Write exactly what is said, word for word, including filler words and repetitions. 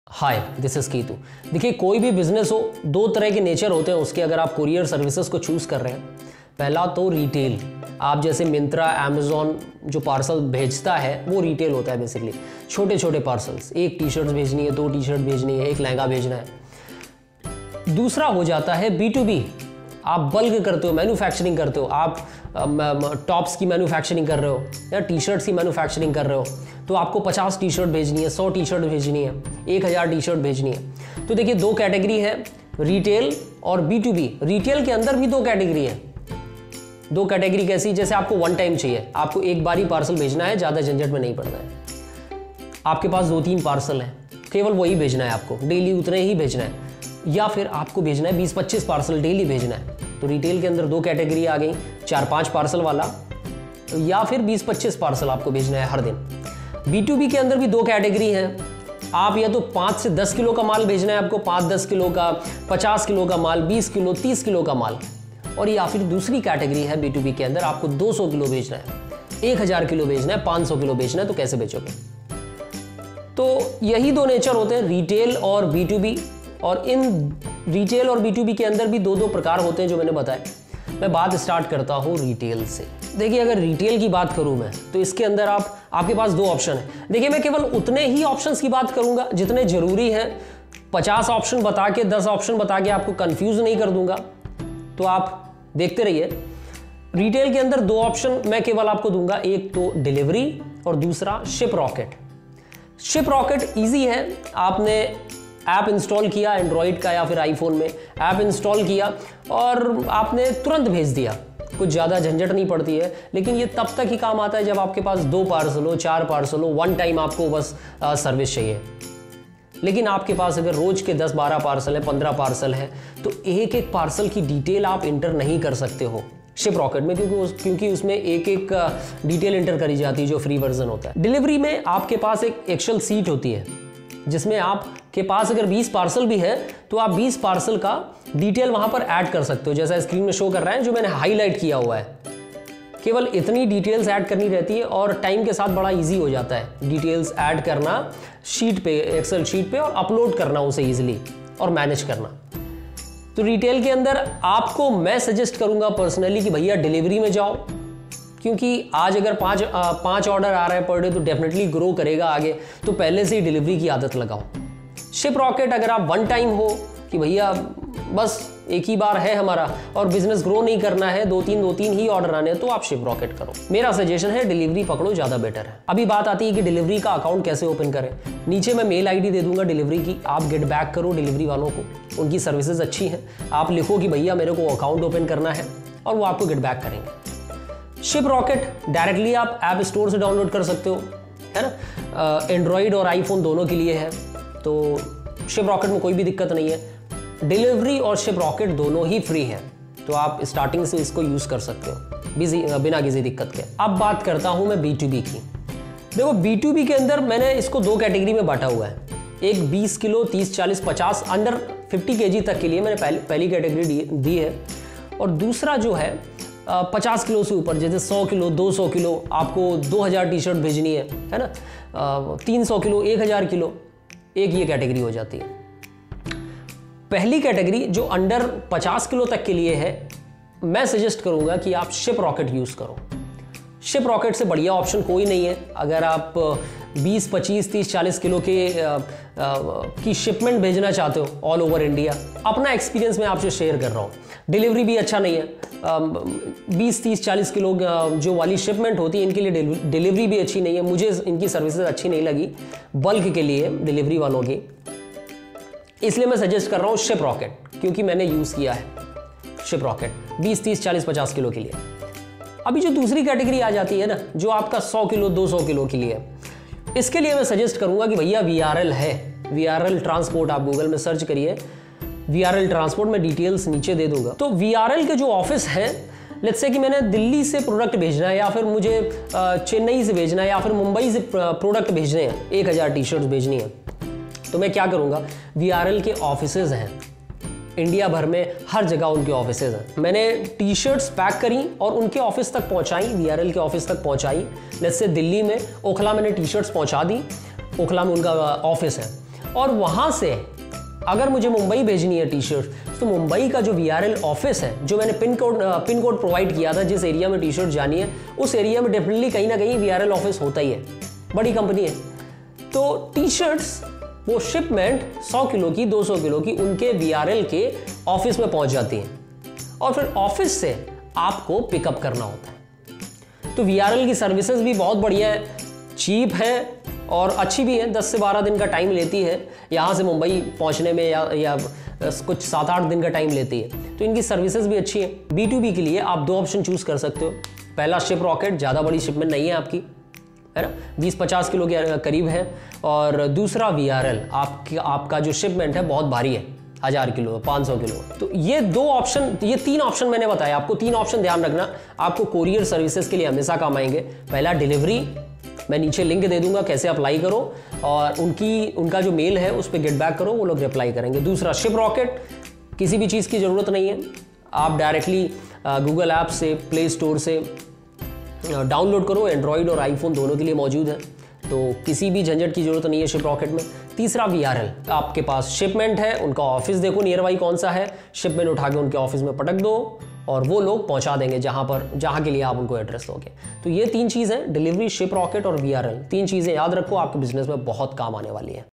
Hi, this is कीतू। देखिए, कोई भी बिजनेस हो, दो तरह के नेचर होते हैं उसके। अगर आप कुरियर सर्विसेज को चूज कर रहे हैं, पहला तो रिटेल। आप जैसे मिंत्रा, अमेजॉन जो पार्सल भेजता है वो रिटेल होता है बेसिकली। छोटे छोटे पार्सल्स, एक टी शर्ट भेजनी है, दो टी शर्ट भेजनी है, एक लहंगा भेजना है। दूसरा हो जाता है बी टू बी। आप बल्क करते हो, मैन्युफैक्चरिंग करते हो, आप टॉप्स की मैन्युफैक्चरिंग कर रहे हो या टी शर्ट्स की मैन्युफैक्चरिंग कर रहे हो, तो आपको पचास टी शर्ट भेजनी है, सौ टी शर्ट भेजनी है, एक हज़ार टी शर्ट भेजनी है। तो देखिए, दो कैटेगरी है, रिटेल और बी टू बी। रिटेल के अंदर भी दो कैटेगरी है। दो कैटेगरी कैसी? जैसे आपको वन टाइम चाहिए, आपको एक बार ही पार्सल भेजना है, ज़्यादा झंझट में नहीं पड़ना है। आपके पास दो तीन पार्सल हैं, केवल वही भेजना है आपको, डेली उतने ही भेजना है। या फिर आपको भेजना है बीस पच्चीस पार्सल डेली भेजना है। तो रिटेल के अंदर दो कैटेगरी आ गई, चार पांच पार्सल वाला या फिर बीस पच्चीस पार्सल आपको भेजना है हर दिन। बी टू बी के अंदर भी दो कैटेगरी हैं। आप या तो पाँच से दस किलो का माल भेजना है आपको, पाँच दस किलो का, पचास किलो का माल, बीस किलो, तीस किलो का माल। और या फिर दूसरी कैटेगरी है बी टू बी के अंदर, आपको दो सौ किलो भेजना है, एक हज़ार किलो भेजना है, पाँच सौ किलो भेजना है। तो कैसे बेचोगे? तो यही दो नेचर होते हैं, रिटेल और बी टू बी। और इन रिटेल और बी टू बी के अंदर भी दो दो प्रकार होते हैं जो मैंने बताया। मैं बात स्टार्ट करता हूँ रिटेल से। देखिए, अगर रिटेल की बात करूँ मैं, तो इसके अंदर आप आपके पास दो ऑप्शन है। देखिए, मैं केवल उतने ही ऑप्शंस की बात करूंगा जितने जरूरी हैं। पचास ऑप्शन बता के, दस ऑप्शन बता के आपको कंफ्यूज नहीं कर दूंगा। तो आप देखते रहिए। रिटेल के अंदर दो ऑप्शन मैं केवल आपको दूंगा, एक तो डिलीवरी और दूसरा Shiprocket. Shiprocket easy है। आपने ऐप इंस्टॉल किया एंड्रॉइड का या फिर आईफोन में, ऐप इंस्टॉल किया और आपने तुरंत भेज दिया। कुछ ज़्यादा झंझट नहीं पड़ती है। लेकिन ये तब तक ही काम आता है जब आपके पास दो पार्सल हो, चार पार्सल हो, वन टाइम आपको बस आ, सर्विस चाहिए। लेकिन आपके पास अगर रोज के दस बारह पार्सल है, पंद्रह पार्सल है, तो एक एक पार्सल की डिटेल आप इंटर नहीं कर सकते हो शिप रॉकेट में, क्योंकि उस, क्योंकि उसमें एक एक डिटेल इंटर करी जाती है जो फ्री वर्जन होता है। डिलीवरी में आपके पास एक एक्सेल सीट होती है जिसमें आपके पास अगर बीस पार्सल भी है तो आप बीस पार्सल का डिटेल वहां पर ऐड कर सकते हो, जैसा स्क्रीन में शो कर रहा है, जो मैंने हाईलाइट किया हुआ है। केवल इतनी डिटेल्स ऐड करनी रहती है और टाइम के साथ बड़ा इजी हो जाता है डिटेल्स ऐड करना शीट पे, एक्सेल शीट पे, और अपलोड करना उसे इजीली और मैनेज करना। तो रिटेल के अंदर आपको मैं सजेस्ट करूंगा पर्सनली कि भैया डिलीवरी में जाओ, क्योंकि आज अगर पांच पांच ऑर्डर आ रहे हैं पर डे तो डेफिनेटली ग्रो करेगा आगे। तो पहले से ही डिलीवरी की आदत लगाओ। शिप रॉकेट अगर आप वन टाइम हो कि भैया बस एक ही बार है हमारा और बिजनेस ग्रो नहीं करना है, दो तीन दो तीन ही ऑर्डर आने हैं, तो आप शिप रॉकेट करो। मेरा सजेशन है डिलीवरी पकड़ो, ज़्यादा बेटर है। अभी बात आती है कि डिलीवरी का अकाउंट कैसे ओपन करें। नीचे मैं मेल आईडी दे दूंगा डिलीवरी की, आप गेट बैक करो डिलीवरी वालों को। उनकी सर्विसेज अच्छी हैं। आप लिखो कि भैया मेरे को अकाउंट ओपन करना है और वो आपको गेट बैक करेंगे। शिप रॉकेट डायरेक्टली आप ऐप स्टोर से डाउनलोड कर सकते हो, है ना। एंड्रॉइड और आईफोन दोनों के लिए है, तो शिप रॉकेट में कोई भी दिक्कत नहीं है। डिलीवरी और शिप रॉकेट दोनों ही फ्री है, तो आप स्टार्टिंग से इसको यूज कर सकते हो बिजी बिना किसी दिक्कत के। अब बात करता हूं मैं बी टू बी की। देखो, बी टू बी के अंदर मैंने इसको दो कैटेगरी में बांटा हुआ है। एक बीस किलो, तीस, चालीस, पचास, अंडर फिफ्टी केजी तक के लिए मैंने पहली पहली कैटेगरी दी है। और दूसरा जो है पचास किलो से ऊपर, जैसे सौ किलो, दो सौ किलो, आपको दो हज़ार टी शर्ट भेजनी है, है ना, तीन सौ किलो, एक हज़ार किलो, एक ये कैटेगरी हो जाती है। पहली कैटेगरी जो अंडर पचास किलो तक के लिए है, मैं सजेस्ट करूंगा कि आप शिप रॉकेट यूज करो। शिप रॉकेट से बढ़िया ऑप्शन कोई नहीं है। अगर आप बीस, पच्चीस, तीस, चालीस किलो के आ, आ, की शिपमेंट भेजना चाहते हो ऑल ओवर इंडिया, अपना एक्सपीरियंस मैं आपसे शेयर कर रहा हूँ। डिलीवरी भी अच्छा नहीं है। बीस, तीस, चालीस किलो जो वाली शिपमेंट होती है, इनके लिए डिलीवरी भी अच्छी नहीं है। मुझे इनकी सर्विसेज अच्छी नहीं लगी बल्क के लिए डिलीवरी वालों की, इसलिए मैं सजेस्ट कर रहा हूँ शिप रॉकेट, क्योंकि मैंने यूज़ किया है शिप रॉकेट बीस, तीस, चालीस, पचास किलो के लिए। अभी जो दूसरी कैटेगरी आ जाती है ना, जो आपका सौ किलो, दो सौ किलो के लिए, इसके लिए मैं सजेस्ट करूंगा कि भैया वी आर एल है, वी आर एल ट्रांसपोर्ट। आप गूगल में सर्च करिए वी आर एल ट्रांसपोर्ट, में डिटेल्स नीचे दे दूंगा। तो वी आर एल के जो ऑफिस हैं, लेट्स से कि मैंने दिल्ली से प्रोडक्ट भेजना है, या फिर मुझे चेन्नई से भेजना है, या फिर मुंबई से प्रोडक्ट भेजने हैं, एक हज़ार टी शर्ट भेजनी है, तो मैं क्या करूंगा, वी आर एल के ऑफिसेज हैं इंडिया भर में, हर जगह उनके ऑफिसेज हैं। मैंने टी शर्ट्स पैक करी और उनके ऑफिस तक पहुंचाई, वी आर एल के ऑफिस तक पहुंचाई। लेट्स से दिल्ली में ओखला मैंने टी शर्ट्स पहुंचा दी, ओखला में उनका ऑफिस है। और वहां से अगर मुझे मुंबई भेजनी है टी शर्ट, तो मुंबई का जो वी आर एल ऑफिस है, जो मैंने pin code pin code provide किया था, जिस एरिया में टी शर्ट जानी है उस एरिया में डेफिनेटली कहीं ना कहीं वी आर एल ऑफिस होता ही है, बड़ी कंपनी है। तो टी शर्ट्स वो शिपमेंट सौ किलो की, दो सौ किलो की उनके वी आर एल के ऑफिस में पहुंच जाती हैं और फिर ऑफिस से आपको पिकअप करना होता है। तो वी आर एल की सर्विसेज भी बहुत बढ़िया है, चीप है और अच्छी भी है। दस से बारह दिन का टाइम लेती है यहाँ से मुंबई पहुँचने में, या या कुछ सात आठ दिन का टाइम लेती है। तो इनकी सर्विसेज भी अच्छी है। बी टू बी के लिए आप दो ऑप्शन चूज कर सकते हो। पहला शिप रॉकेट, ज़्यादा बड़ी शिपमेंट नहीं है आपकी, है ना, बीस पचास किलो के करीब है। और दूसरा वी आर एल, आपकी आपका जो शिपमेंट है बहुत भारी है, हजार किलो, पाँच सौ किलो। तो ये दो ऑप्शन, ये तीन ऑप्शन मैंने बताया आपको। तीन ऑप्शन ध्यान रखना, आपको कोरियर सर्विसेज के लिए हमेशा काम आएंगे। पहला डिलीवरी, मैं नीचे लिंक दे दूंगा कैसे अप्लाई करो, और उनकी उनका जो मेल है उस पर गेट बैक करो, वो लोग रिप्लाई करेंगे। दूसरा शिप रॉकेट, किसी भी चीज़ की ज़रूरत नहीं है, आप डायरेक्टली गूगल ऐप से, प्ले स्टोर से डाउनलोड करो, एंड्रॉयड और आईफोन दोनों के लिए मौजूद है, तो किसी भी झंझट की जरूरत नहीं है शिप रॉकेट में। तीसरा वी आर एल, आपके पास शिपमेंट है, उनका ऑफिस देखो नियर बाई कौन सा है, शिपमेंट उठा के उनके ऑफिस में पटक दो और वो लोग पहुंचा देंगे जहां पर जहां के लिए आप उनको एड्रेस दोगे। तो ये तीन चीज़ है, डिलीवरी, शिप रॉकेट और वी आर एल। तीन चीज़ें याद रखो, आपके बिजनेस में बहुत काम आने वाली है।